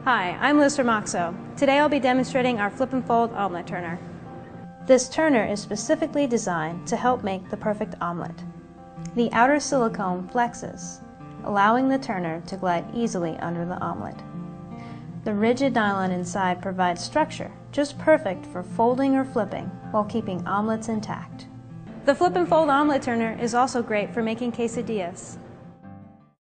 Hi, I'm Liz from OXO. Today I'll be demonstrating our flip and fold omelette turner. This turner is specifically designed to help make the perfect omelette. The outer silicone flexes, allowing the turner to glide easily under the omelette. The rigid nylon inside provides structure, just perfect for folding or flipping while keeping omelettes intact. The flip and fold omelette turner is also great for making quesadillas.